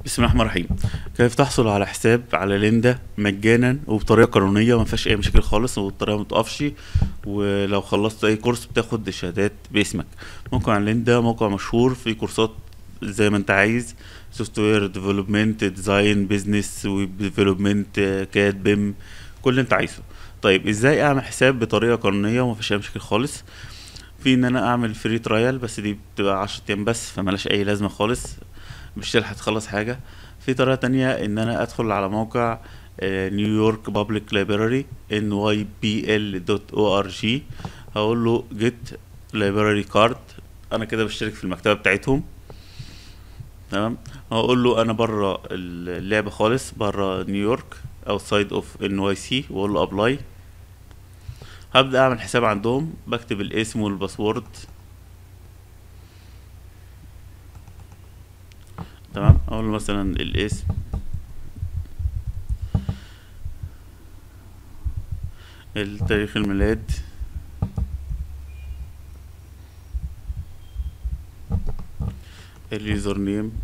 بسم الله الرحمن الرحيم. كيف تحصل على حساب على ليندا مجانا وبطريقه قانونيه ما فيهاش اي مشاكل خالص والطريقه ما تقفش، ولو خلصت اي كورس بتاخد شهادات باسمك. موقع ليندا موقع مشهور فيه كورسات زي ما انت عايز: سوفت وير ديفلوبمنت، ديزاين، بيزنس، ويب ديفلوبمنت، كاد، بيم، كل اللي انت عايزه. طيب ازاي اعمل حساب بطريقه قانونيه وما فيش اي مشاكل خالص؟ في ان انا اعمل فري ترايل، بس دي بتبقى 10 ايام بس فملهاش اي لازمه خالص، مش هتلحق تخلص حاجة. في طريقة تانية ان انا ادخل على موقع نيويورك بابليك لايبراري nypl.org، هقول له جيت لايبراري كارد. انا كده بشترك في المكتبة بتاعتهم. تمام. هقول له انا بره اللعبة خالص، بره نيويورك outside of NYC، واقول له ابلاي. هبدأ اعمل حساب عندهم، بكتب الاسم والباسورد. تمام. اقول له مثلا الاسم، التاريخ الميلاد، اليوزر نيم،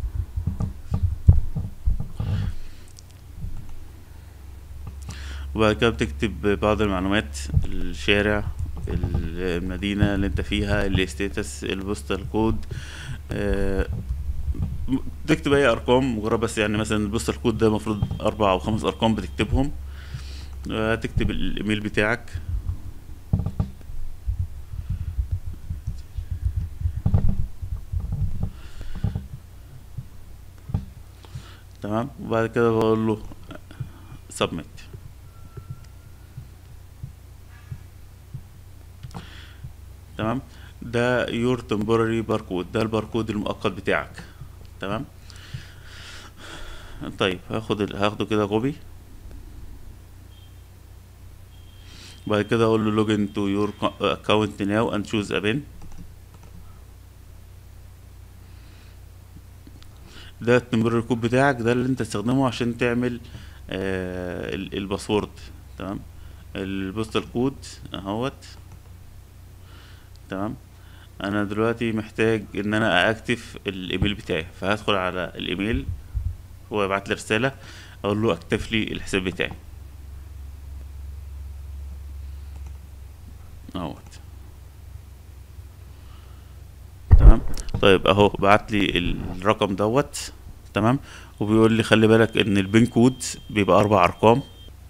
وبعد كده بتكتب بعض المعلومات: الشارع، المدينة اللي انت فيها، الستيتس، البوستال كود. آه، تكتب اي ارقام مجرد، بس يعني مثلا البوستال كود ده المفروض 4 او 5 ارقام بتكتبهم. تكتب الايميل بتاعك. تمام. وبعد كده بقول له سبميت. تمام. ده يور تمبوراري باركود، ده الباركود المؤقت بتاعك. تمام. طيب هاخده كده كوبي. بعد كده اقول له login to your account now and choose a pin. ده التمبرر كود بتاعك، ده اللي انت تستخدمه عشان تعمل الباسورد. تمام. البوستال كود اهوت. تمام. انا دلوقتي محتاج ان انا اكتف الايميل بتاعي، فهدخل على الايميل، هو يبعت لي رسالة اقول له اكتف لي الحساب بتاعي اهوت. تمام. طيب اهو بعت لي الرقم دوت. تمام. وبيقول لي خلي بالك ان البين كود بيبقى 4 ارقام،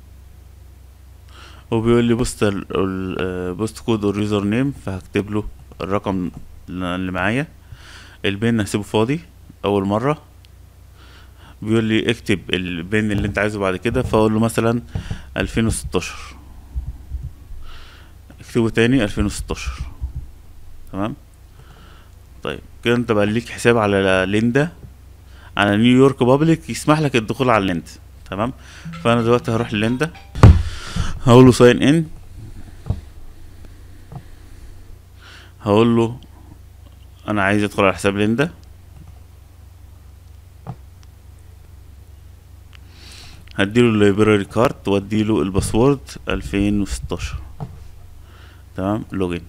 وبيقول لي بوست كود اور يوزر نيم، فهكتب له الرقم اللي معايا. البين هسيبه فاضي اول مره. بيقول لي اكتب البين اللي انت عايزه بعد كده، فاقول له مثلا 2016. اكتبه تاني 2016. تمام. طيب كده انت بقى ليك حساب على ليندا، على نيويورك بابليك، يسمح لك الدخول على ليندا. تمام. فانا دلوقتي هروح لليندا، هقول له ساين ان، هقول له انا عايز ادخل على حساب ليندا. هديله اللايبراري كارد واديله الباسورد 2016. تمام. لوجين.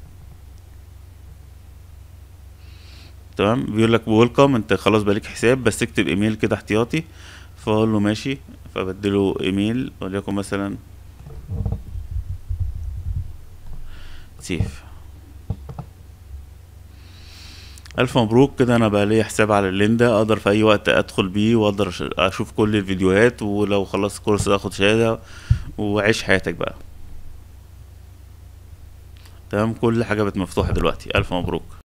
تمام. بيقول لك ويلكم، انت خلاص بقالك حساب، بس اكتب ايميل كده احتياطي. فاقول له ماشي، فبديله ايميل وليكن مثلا سيف. الف مبروك، كده انا بقى لي حساب على الليندا، اقدر في اي وقت ادخل بيه واقدر اشوف كل الفيديوهات، ولو خلصت كورس اخد شهادة وعيش حياتك بقى. تمام. كل حاجة بقت مفتوحة دلوقتي. الف مبروك.